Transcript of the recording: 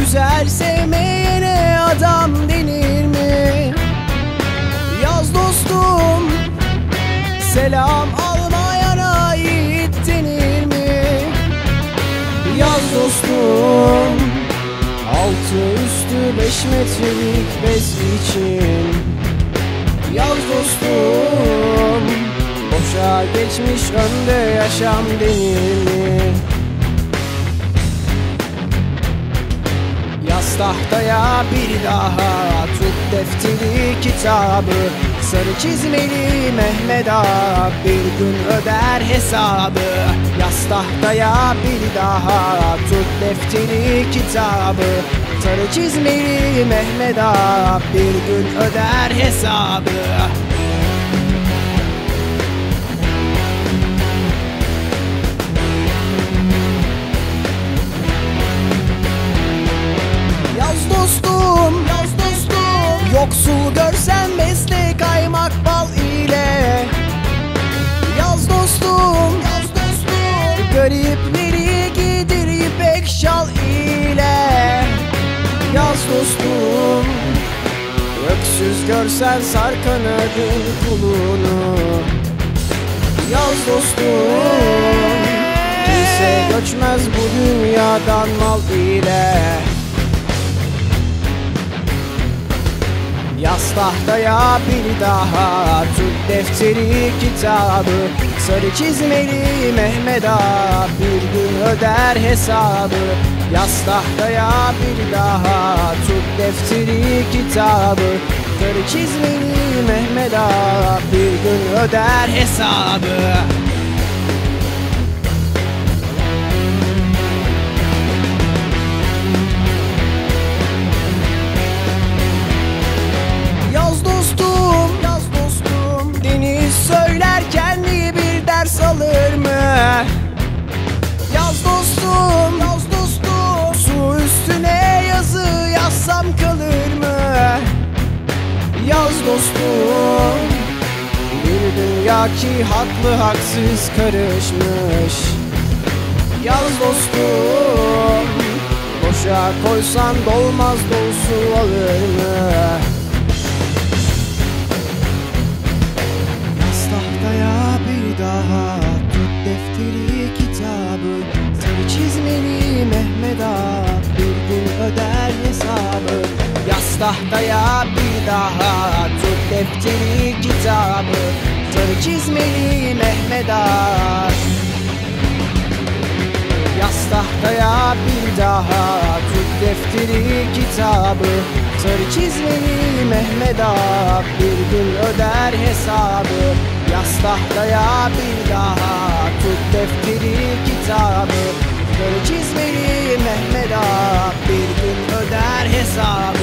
güzel sevmeyene adam denir mi? Yaz dostum, selam almayana yiğit denir mi? Yaz dostum, altı üstü 5 metrelik bez için. Yaz dostum, boşa geçmiş önde yaşam denir mi? Yaz tahtaya bir daha, tut defteri kitabı. Sarı çizmeli Mehmet Ağa bir gün öder hesabı. Yaz tahtaya bir daha, tut defteri kitabı. Sarı çizmeli Mehmet Ağa bir gün öder hesabı. Yaz dostum, yaz dostum, yoksul görsen besle kaymak bal ile. Yaz dostum, yaz dostum, garipleri giydir ipek şal ile. Yaz dostum, öksüz görsen sar kanadın kulunu. Yaz dostum, kimse göçmez bu dünyadan mal ile. Yaz tahtaya bir daha, tut defteri kitabı. Sarı çizmeli Mehmet Ağa bir gün öder hesabı. Yaz tahtaya bir daha, tut defteri kitabı. Sarı çizmeli Mehmet Ağa bir gün öder hesabı. Yaz dostum, yaz dostum, deniz söylerken iyi bir ders alır mı? Yaz dostum, yaz dostum, su üstüne yazı yazsam kalır mı? Yaz dostum, bir dünya ki haklı haksız karışmış. Yaz dostum, boşa koysan dolmaz dolusu alır mı? Tahtaya bir daha, tut defteri kitabı. Sarı çizmeli Mehmet Ağa bir gün öder hesabı. Yaz tahtaya bir daha, tut defteri kitabı. Sarı çizmeli Mehmet Ağa. Yaz tahtaya bir daha, tut defteri kitabı. Sarı çizmeli Mehmet Ağa bir gün öder hesabı. Yaz tahtaya bir daha, tut defteri kitabı. Sarı çizmeli Mehmet Ağa bir gün öder hesabı.